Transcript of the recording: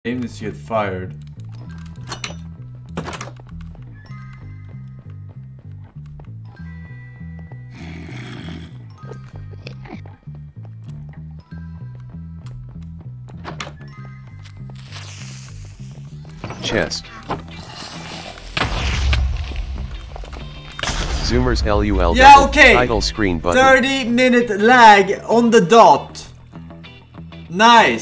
Aim is to get fired. Chest. Zoomers LUL. Yeah, okay. Title screen button. 30-minute lag on the dot. Nice.